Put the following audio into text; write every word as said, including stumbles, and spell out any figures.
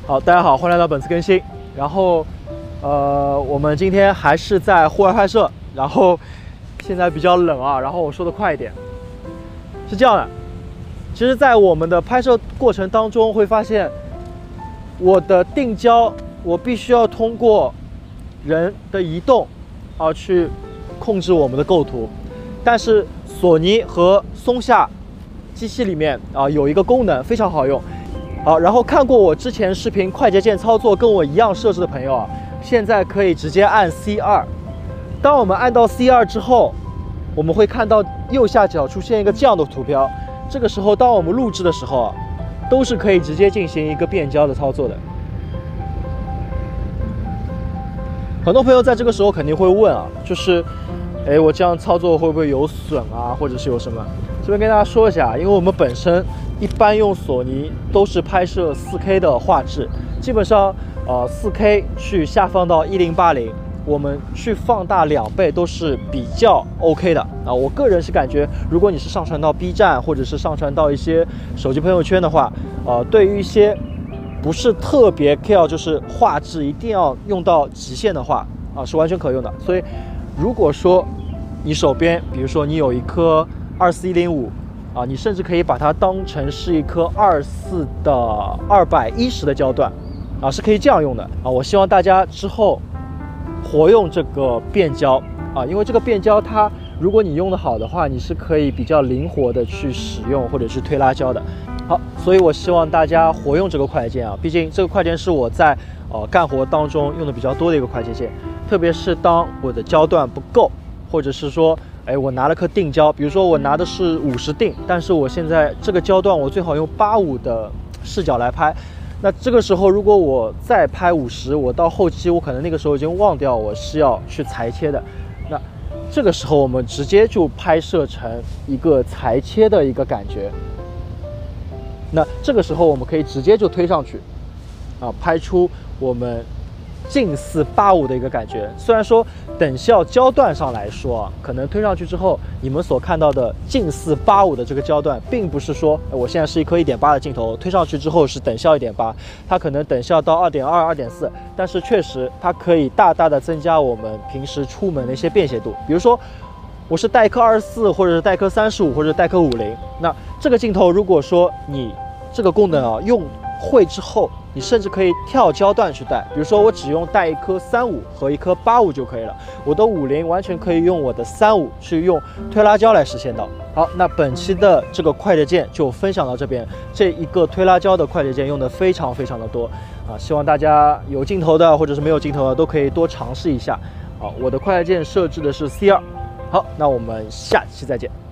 好，大家好，欢迎来到本次更新。然后，呃，我们今天还是在户外拍摄，然后现在比较冷啊，然后我说的快一点。是这样的，其实，在我们的拍摄过程当中，会发现我的定焦，我必须要通过人的移动啊去控制我们的构图，但是索尼和松下机器里面啊有一个功能非常好用。好，然后看过我之前视频快捷键操作跟我一样设置的朋友啊，现在可以直接按 C 二。当我们按到 C 二之后，我们会看到右下角出现一个这样的图标。这个时候，当我们录制的时候啊，都是可以直接进行一个变焦的操作的。很多朋友在这个时候肯定会问啊，就是，哎，我这样操作会不会有损啊，或者是有什么？这边跟大家说一下，因为我们本身一般用索尼都是拍摄 四K 的画质，基本上呃 四K 去下放到一零八零，我们去放大两倍都是比较 OK 的啊。我个人是感觉，如果你是上传到 B 站或者是上传到一些手机朋友圈的话，呃，对于一些不是特别 care 就是画质一定要用到极限的话啊，是完全可用的。所以如果说你手边，比如说你有一颗二四一零五啊，你甚至可以把它当成是一颗二四的二百一十的焦段啊，是可以这样用的啊。我希望大家之后活用这个变焦啊，因为这个变焦它如果你用的好的话，你是可以比较灵活的去使用或者是推拉焦的。好，所以我希望大家活用这个快捷键啊，毕竟这个快捷键是我在呃干活当中用的比较多的一个快捷键，特别是当我的焦段不够，或者是说哎，我拿了颗定焦，比如说我拿的是五十定，但是我现在这个焦段我最好用八五的视角来拍。那这个时候如果我再拍五十，我到后期我可能那个时候已经忘掉我是要去裁切的。那这个时候我们直接就拍摄成一个裁切的一个感觉。那这个时候我们可以直接就推上去，啊，拍出我们近似八五的一个感觉。虽然说等效焦段上来说啊，可能推上去之后，你们所看到的近似八五的这个焦段，并不是说我现在是一颗一点八的镜头，推上去之后是等效一点八，它可能等效到二点二、二点四，但是确实它可以大大的增加我们平时出门的一些便携度。比如说我是带颗二十四，或者是带颗三十五，或者带颗五零，那这个镜头如果说你这个功能啊用会之后，你甚至可以跳焦段去带，比如说我只用带一颗三五和一颗八五就可以了，我的五零完全可以用我的三五去用推拉焦来实现到。好，那本期的这个快捷键就分享到这边，这一个推拉焦的快捷键用的非常非常的多啊，希望大家有镜头的或者是没有镜头的都可以多尝试一下。好，我的快捷键设置的是 C 二。好，那我们下期再见。